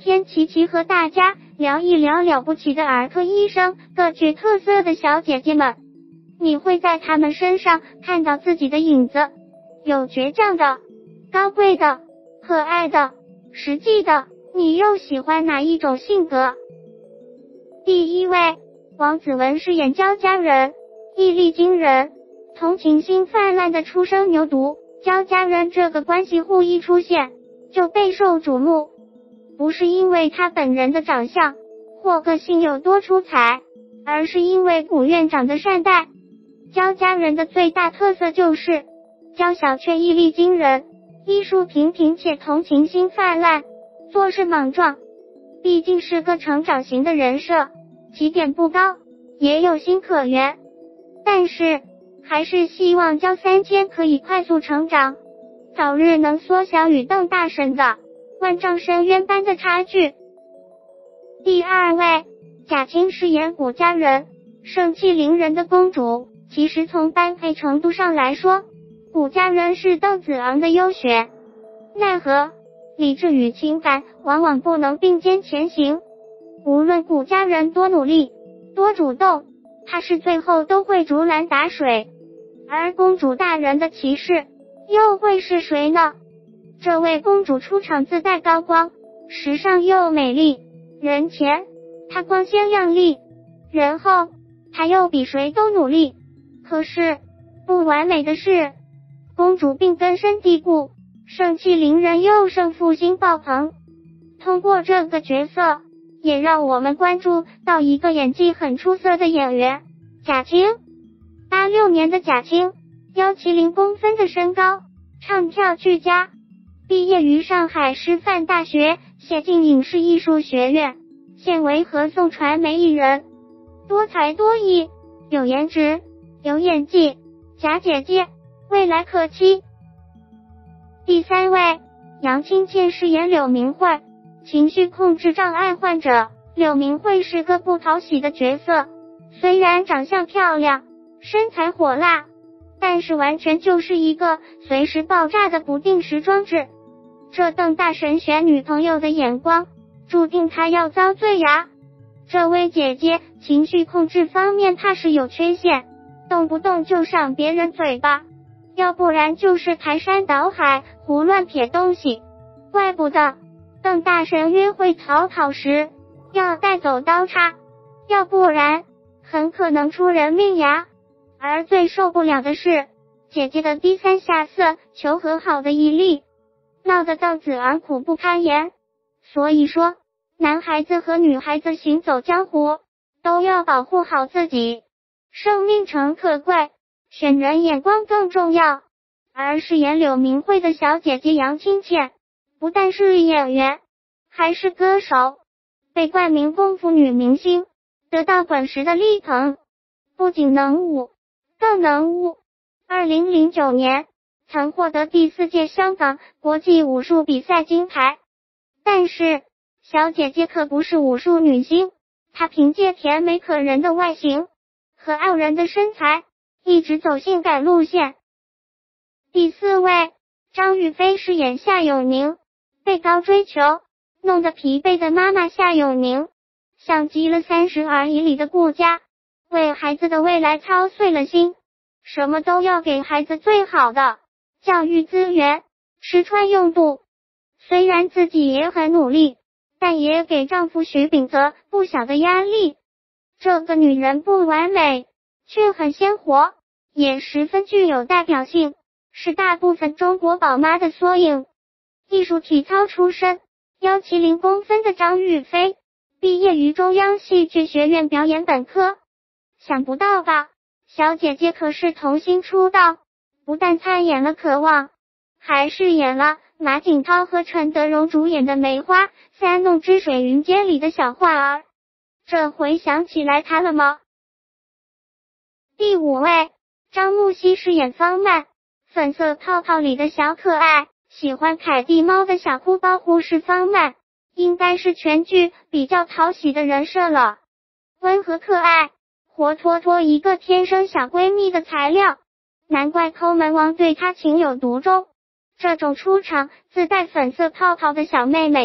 天琪琪和大家聊一聊了不起的儿科医生，各具特色的小姐姐们。你会在她们身上看到自己的影子，有倔强的，高贵的，可爱的，实际的，你又喜欢哪一种性格？第一位，王子文饰演焦家人，毅力惊人，同情心泛滥的初生牛犊。焦家人这个关系户一出现就备受瞩目，不是因为他本人的长相或个性有多出彩，而是因为古院长的善待。焦家人的最大特色就是娇小却毅力惊人，医术平平且同情心泛滥，做事莽撞。毕竟是个成长型的人设，起点不高，也有心可原，但是还是希望焦三千可以快速成长，早日能缩小与邓大神的万丈深渊般的差距。第二位，贾青饰演谷家人，盛气凌人的公主。其实从般配程度上来说，谷家人是邓子昂的优选，奈何理智与情感往往不能并肩前行。无论谷家人多努力多主动，他是最后都会竹篮打水。而公主大人的骑士又会是谁呢？这位公主出场自带高光，时尚又美丽，人前她光鲜亮丽，人后她又比谁都努力。可是不完美的是，公主并根深蒂固，盛气凌人又胜负心爆棚。通过这个角色，也让我们关注到一个演技很出色的演员贾青。86年的贾青，170公分的身高，唱跳俱佳，毕业于上海师范大学谢晋影视艺术学院，现为合颂传媒艺人，多才多艺，有颜值，有演技，贾姐姐未来可期。第三位，杨清倩饰演柳明慧，情绪控制障碍患者。柳明慧是个不讨喜的角色，虽然长相漂亮，身材火辣，但是完全就是一个随时爆炸的不定时装置。这邓大神选女朋友的眼光，注定他要遭罪呀。这位姐姐情绪控制方面怕是有缺陷，动不动就上别人嘴巴，要不然就是排山倒海胡乱撇东西。怪不得邓大神约会讨好时要带走刀叉，要不然很可能出人命呀。而最受不了的是姐姐的低三下四求和好的毅力，闹得邓子昂苦不堪言。所以说，男孩子和女孩子行走江湖都要保护好自己，生命诚可贵，选人眼光更重要。而饰演柳明慧的小姐姐杨清倩，不但是演员，还是歌手，被冠名功夫女明星，得到滚石的力捧，不仅能舞，更能武。2009年曾获得第4届香港国际武术比赛金牌。但是小姐姐可不是武术女星，她凭借甜美可人的外形和傲人的身材，一直走性感路线。第4位，张雨霏饰演夏永宁，被高追求弄得疲惫的妈妈夏永宁，像极了30而已里的顾家，为孩子的未来操碎了心，什么都要给孩子最好的教育资源，吃穿用度。虽然自己也很努力，但也给丈夫许秉泽不小的压力。这个女人不完美，却很鲜活，也十分具有代表性，是大部分中国宝妈的缩影。艺术体操出身，170公分的张雨霏，毕业于中央戏剧学院表演本科。想不到吧，小姐姐可是童星出道，不但参演了《渴望》，还饰演了马景涛和陈德容主演的《梅花三弄之水云间》里的小花儿。这回想起来她了吗？第5位，张木熙饰演方曼，粉色泡泡里的小可爱，喜欢凯蒂猫的小哭包护士方曼，应该是全剧比较讨喜的人设了。温和可爱，活脱脱一个天生小闺蜜的材料，难怪抠门王对她情有独钟。这种出场自带粉色泡泡的小妹妹，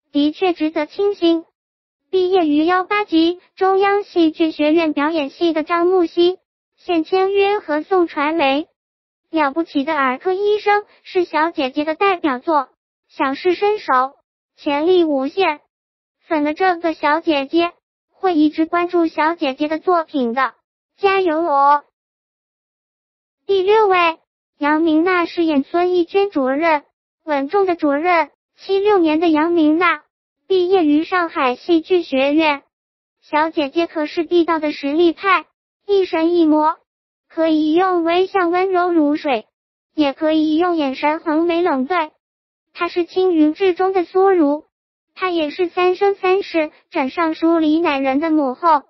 的确值得庆幸。毕业于18级中央戏剧学院表演系的张木希，现签约合颂传媒。了不起的儿科医生是小姐姐的代表作，想试身手，潜力无限。粉了这个小姐姐，会一直关注小姐姐的作品的，加油哦！第6位，杨明娜饰演孙艺娟主任，稳重的主任。76年的杨明娜，毕业于上海戏剧学院。小姐姐可是地道的实力派，一神一魔，可以用微笑温柔如水，也可以用眼神横眉冷对。她是青云志中的苏如，她也是三生三世枕上书里奶人的母后。